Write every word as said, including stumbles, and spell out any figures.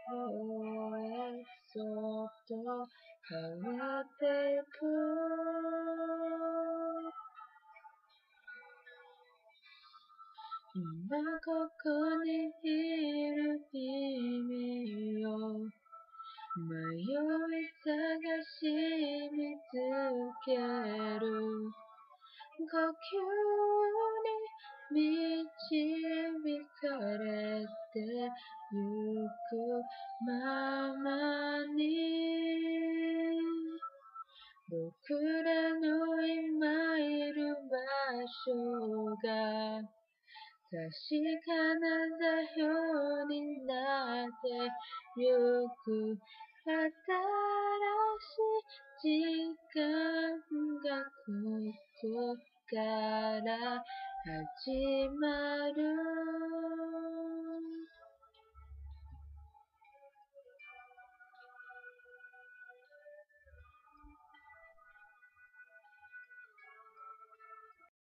へそっと変わってく。今ここにいる君を迷い探し見つける。呼吸に導かれてゆくままに、僕らの今いる場所が確かな座標になってゆく。新しい時間がここから始まる。